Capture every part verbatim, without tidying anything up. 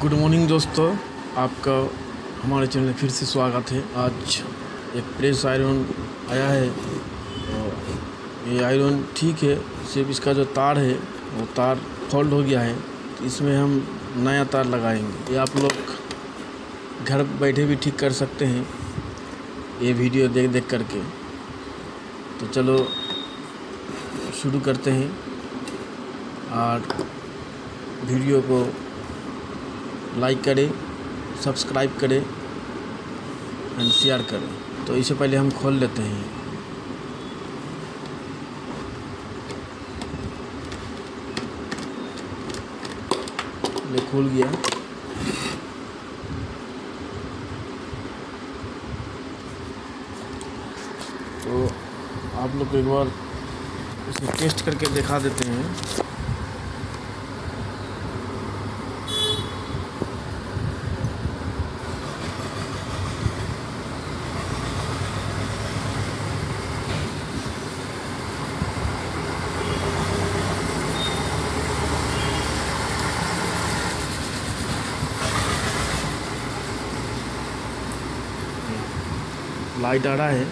Good morning दोस्तों, आपका हमारे चैनल में फिर से स्वागत है। आज एक प्रेस आयरन आया है और ये आयरन ठीक है, सिर्फ इसका जो तार है वो तार फॉल्ट हो गया है, तो इसमें हम नया तार लगाएंगे। ये आप लोग घर बैठे भी ठीक कर सकते हैं ये वीडियो देख देख करके। तो चलो शुरू करते हैं और वीडियो को लाइक करें, सब्सक्राइब करें एंड शेयर करें। तो इससे पहले हम खोल लेते हैं। ये खुल गया। तो आप लोग को एक बार इसे टेस्ट करके दिखा देते हैं। लाइट आ रहा है,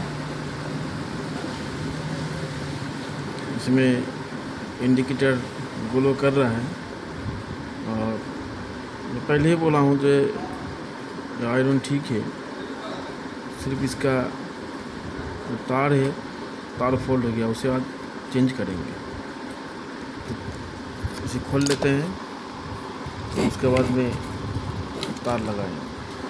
इसमें इंडिकेटर ग्लो कर रहा है। और मैं पहले ही बोला हूँ कि आयरन ठीक है, सिर्फ इसका जो तार है तार फोल्ड हो गया, उसे आज चेंज करेंगे। तो इसे खोल लेते हैं, तो उसके बाद में तार लगाएंगे।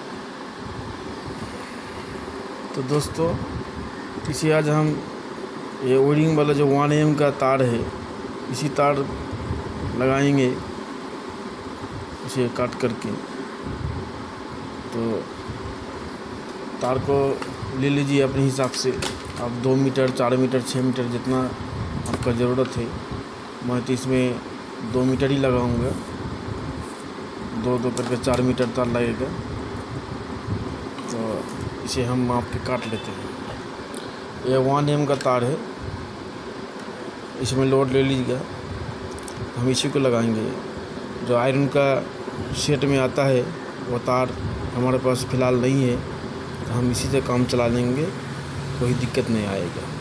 तो दोस्तों, इसे आज हम ये ओरिंग वाला जो वन एम का तार है, इसी तार लगाएंगे इसे काट करके। तो तार को ले लीजिए अपने हिसाब से, आप दो मीटर चार मीटर छः मीटर जितना आपका ज़रूरत है। मैं तो इसमें दो मीटर ही लगाऊंगा, दो दो करके चार मीटर तार लगेगा। तो इसे हम माप के काट लेते हैं। यह वन एम का तार है, इसमें लोड ले लीजिएगा। हम इसी को लगाएंगे। जो आयरन का सेट में आता है वो तार हमारे पास फ़िलहाल नहीं है, तो हम इसी से काम चला लेंगे, कोई दिक्कत नहीं आएगा।